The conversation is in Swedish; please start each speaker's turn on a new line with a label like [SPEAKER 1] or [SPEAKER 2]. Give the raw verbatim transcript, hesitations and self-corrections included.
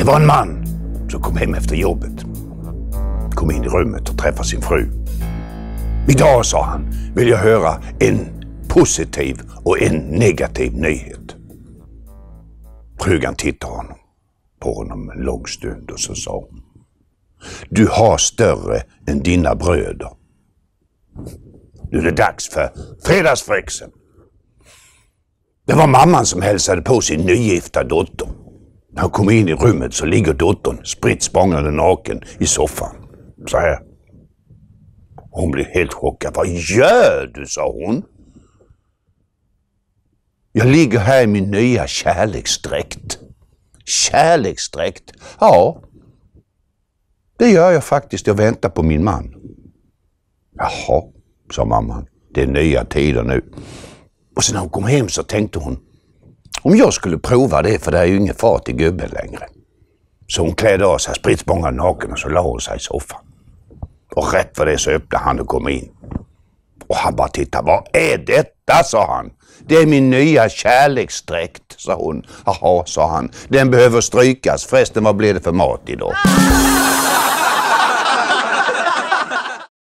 [SPEAKER 1] Det var en man som kom hem efter jobbet. Kom in i rummet och träffade sin fru. Idag, sa han, vill jag höra en positiv och en negativ nyhet. Frugan tittade honom, på honom en lång stund och så sa hon: du har större än dina bröder. Nu är det dags för fredagsfräxen. Det var mamman som hälsade på sin nygifta dotter. När hon kom in i rummet så ligger dottern spritt språngande naken i soffan. Så här. Hon blev helt chockad. Vad gör du, sa hon. Jag ligger här i min nya kärleksdräkt. Kärleksdräkt? Ja, det gör jag faktiskt. Jag väntar på min man. Jaha, sa mamman. Det är nya tider nu. Och sen när hon kom hem så tänkte hon, om jag skulle prova det, för det är ju ingen fart i gubben längre. Så hon klädde av sig, spritt språngande naken, och så la hon sig i soffan. Och rätt för det så öppnade han och kom in. Och han bara tittade, vad är detta, sa han. Det är min nya kärleksdräkt, sa hon. Jaha, sa han. Den behöver strykas. Förresten, vad blir det för mat idag?